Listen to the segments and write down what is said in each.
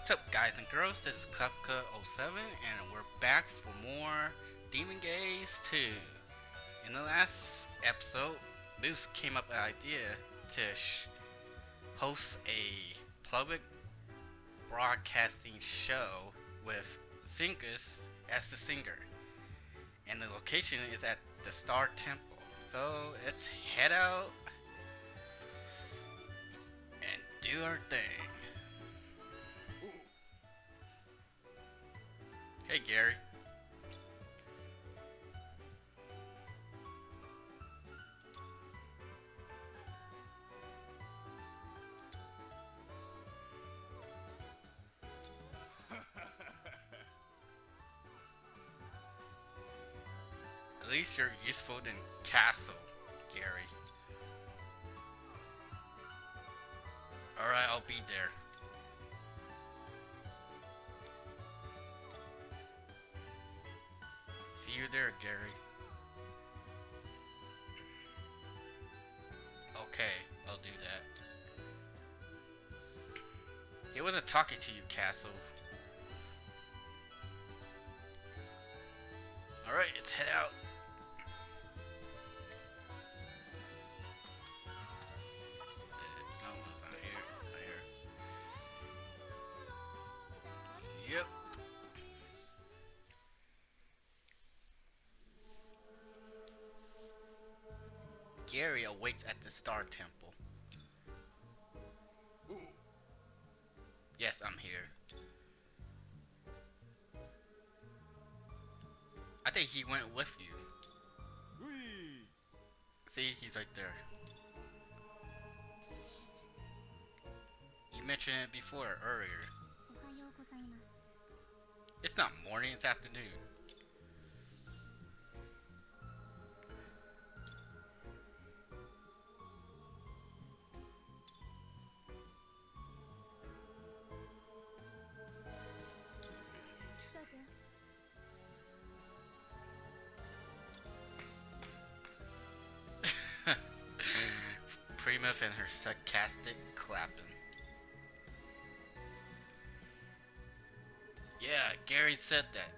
What's up, guys and girls? This is Kadokawa07, and we're back for more Demon Gaze 2. In the last episode, Moose came up with an idea to host a public broadcasting show with singers as the singer. And the location is at the Star Temple. So let's head out and do our thing. Hey, Gary. At least you're useful than Castle, Gary. Alright, I'll be there. See you there, Gary. Okay, I'll do that. He wasn't talking to you, Castle. Alright, let's head out. No, it's not here. Not here. Yep. Gary awaits at the Star Temple. Yes, I'm here. I think he went with you. See, he's right there. You mentioned it before, earlier. It's not morning, it's afternoon. Prima and her sarcastic clapping. Yeah, Gary said that.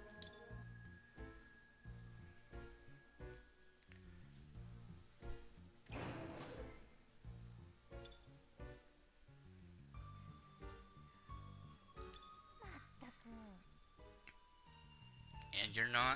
And you're not?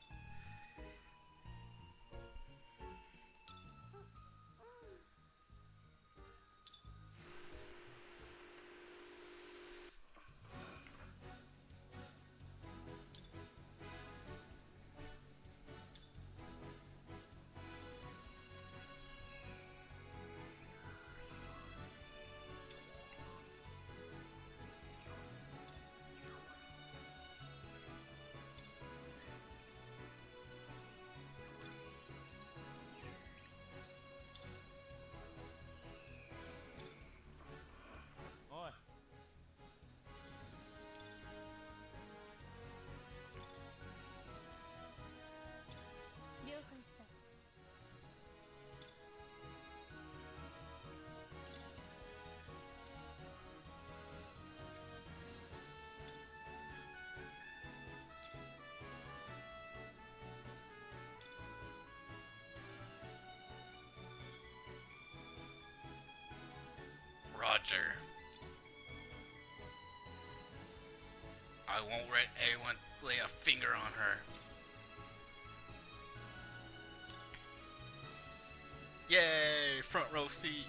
Roger. I won't let anyone lay a finger on her. Yay! Front row seat.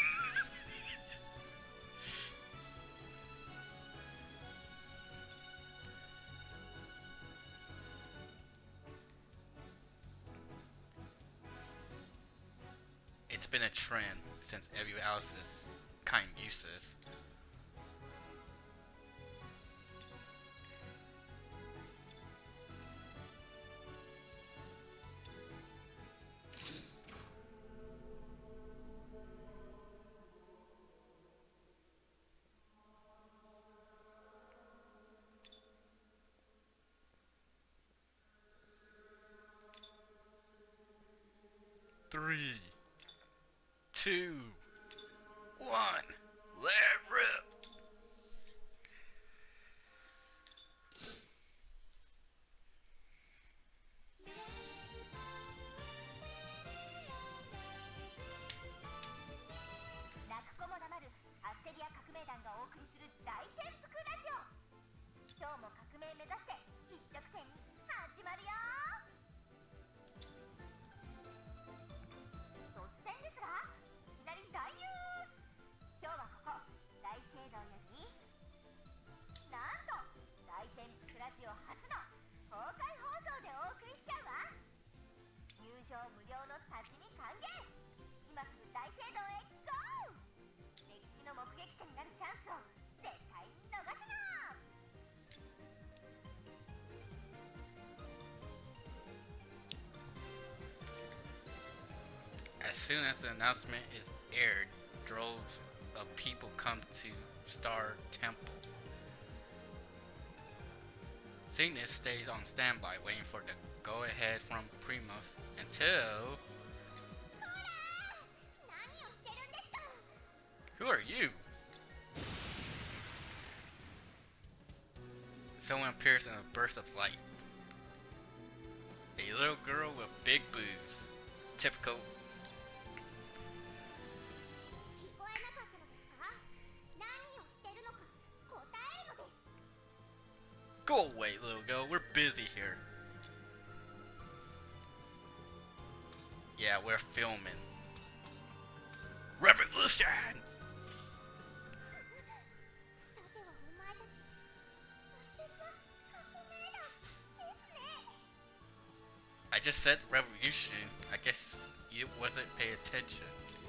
It's been a trend since everyone else is kind of useless. Three, two, one, let rip. 命団がお送りする大転覆ラジオ。今日も革命目指して一直線始まるよ。突然ですが、いきなり大ニュース。今日はここ大聖堂よりなんと大転覆ラジオ初の公開放送でお送りしちゃうわ。入場無料の立ち見歓迎。今すぐ大聖堂へゴー。歴史の目撃者になるチャンスを絶対に逃すな。 As soon as the announcement is aired, droves of people come to Star Temple. Cygnus stays on standby, waiting for the go-ahead from Prima until... Who are you? Someone appears in a burst of light. A little girl with big boobs. Typical. Go away, little girl. We're busy here. Yeah, we're filming. Revolution! I just said revolution. I guess you wasn't paying attention.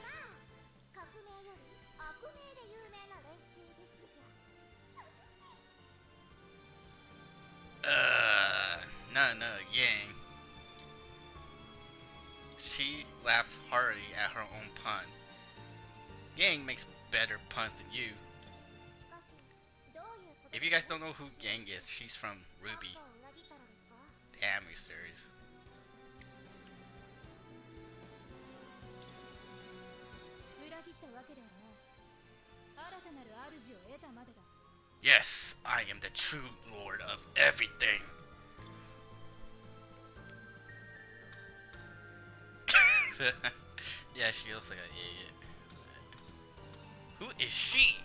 No, Yang. She laughs heartily at her own pun. Yang makes better puns than you. If you guys don't know who Yang is, she's from Ruby, the anime series. Yes, I am the true lord of everything. Yeah, she looks like an idiot. Who is she?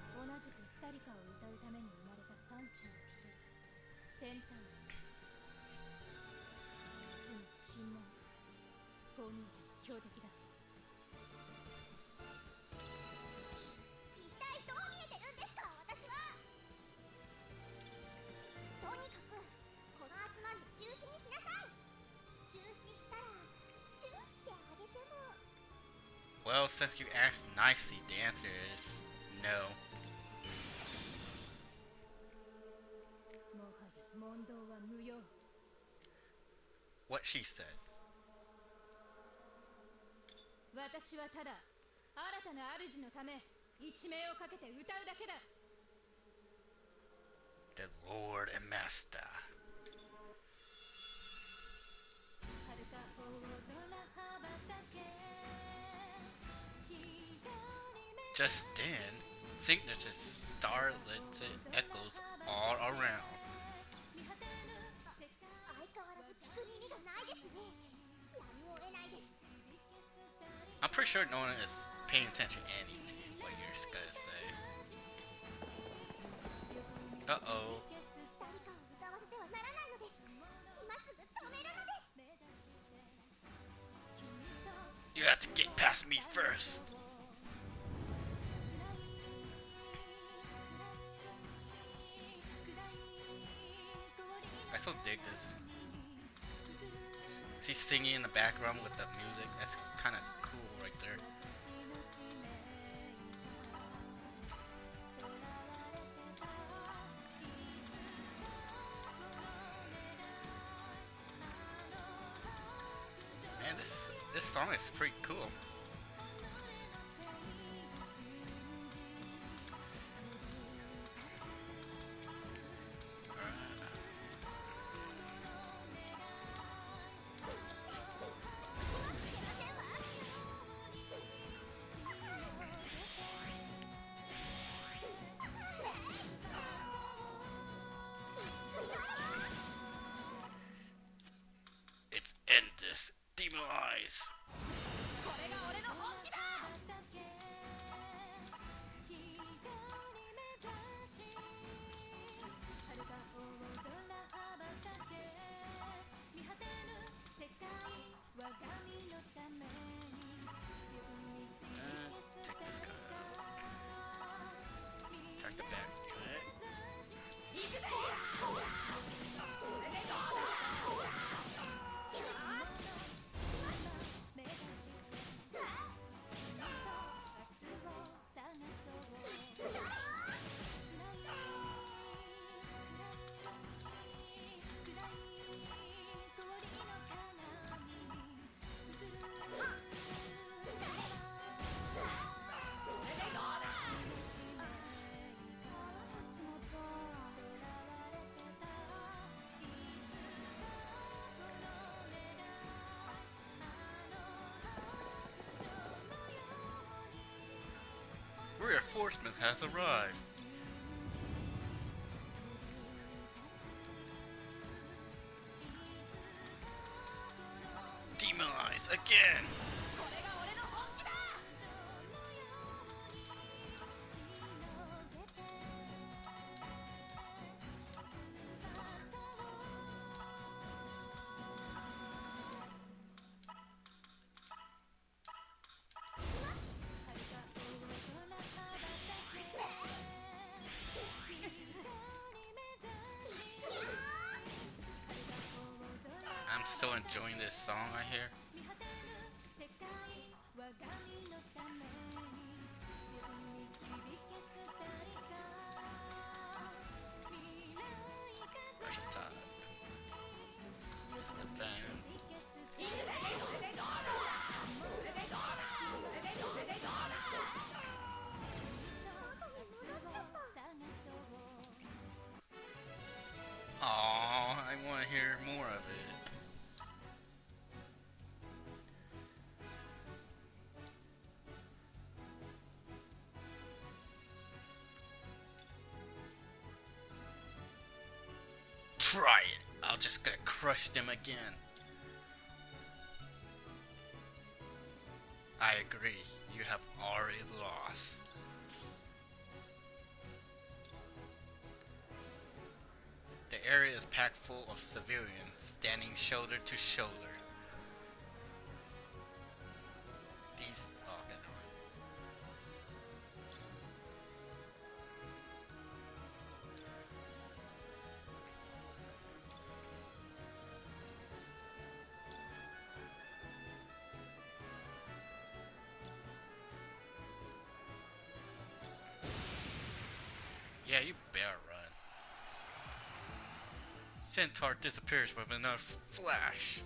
Well, since you asked nicely, the answer is no. What she said. The Lord and Master. Just then, Cygnus' starlit echoes all around. I'm pretty sure no one is paying attention to what you're gonna say. Uh-oh. You have to get past me first. I so dig this. She's singing in the background with the music. That's kind of cool right there. Man, this song is pretty cool. End this. Demonize. reinforcement has arrived. Demonize again! I'm still enjoying this song right here. Versatile. It's the band. Aww, I want to hear more of it. Try it. I'll just gonna crush them again. I agree. You have already lost. The area is packed full of civilians standing shoulder to shoulder. These. Oh, okay, never mind. Yeah, you better run. Centaur disappears with another flash.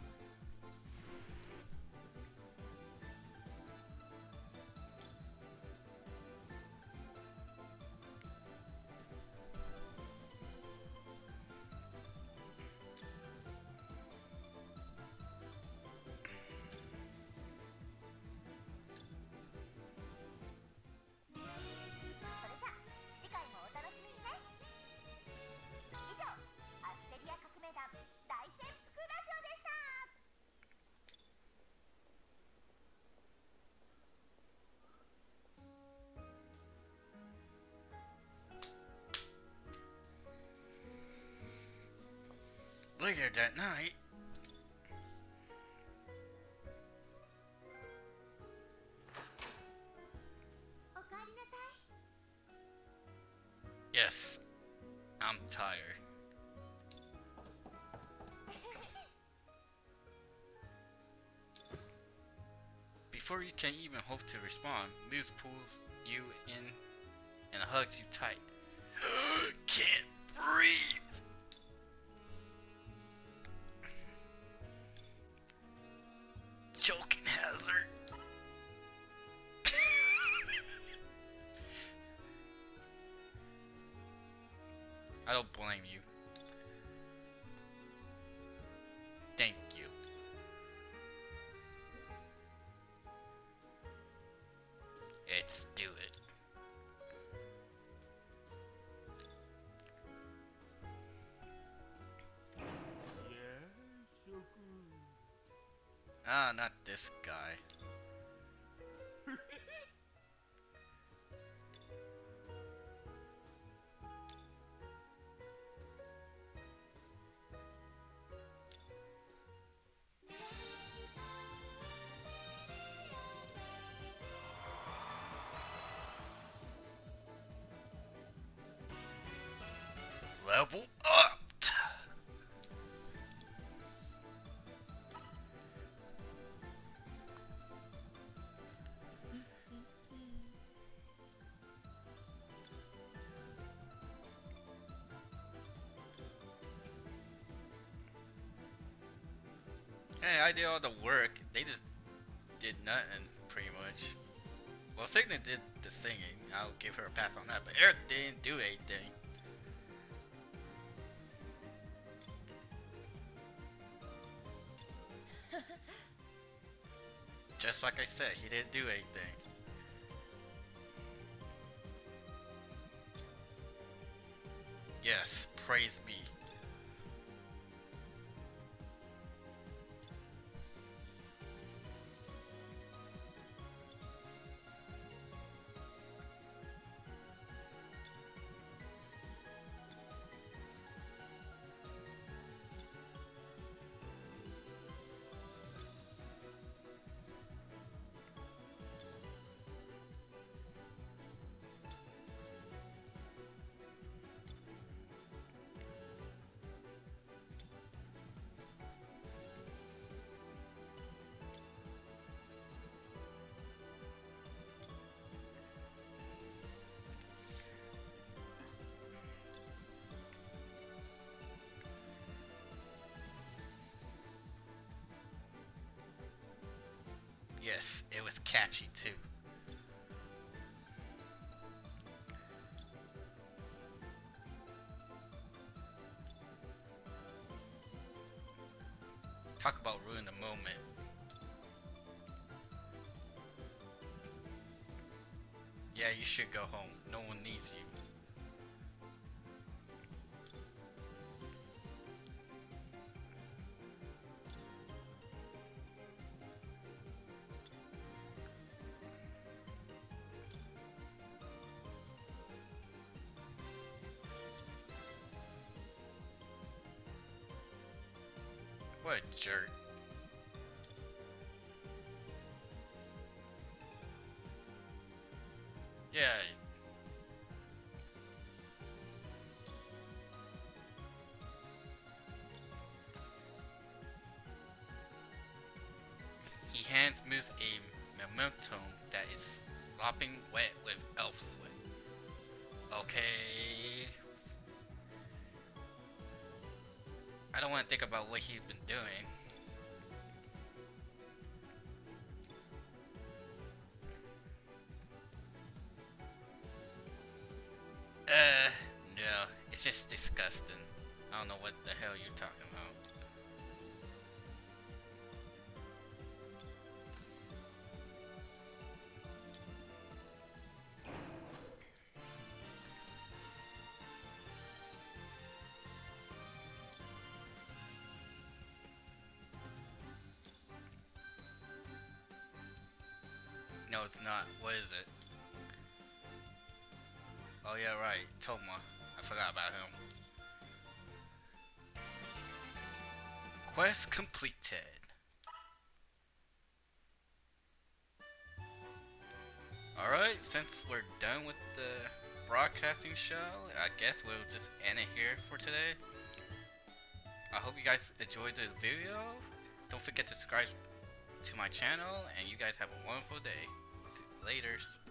Later that night, yes, I'm tired. Before you can even hope to respond, Muse pulls you in and hugs you tight. Can't breathe! Choking hazard. I don't blame you. Thank you. Let's do it. Ah, not this guy. Level up! Hey, I did all the work. They just did nothing, pretty much. Well, Signet did the singing. I'll give her a pass on that, but Eric didn't do anything. Just like I said, he didn't do anything. Yes, praise be. Yes, it was catchy too. Talk about ruin the moment. Yeah, you should go home. No one needs you. What a jerk. Yeah. He hands Moose a memento that is slopping wet with elf sweat. Okay. I don't want to think about what he's been doing. No. It's just disgusting. I don't know what the hell you're talking about. No, it's not. What is it? Oh yeah, right. Toma. I forgot about him. Quest completed. Alright, since we're done with the broadcasting show, I guess we'll just end it here for today. I hope you guys enjoyed this video. Don't forget to subscribe to my channel, and you guys have a wonderful day. See you later.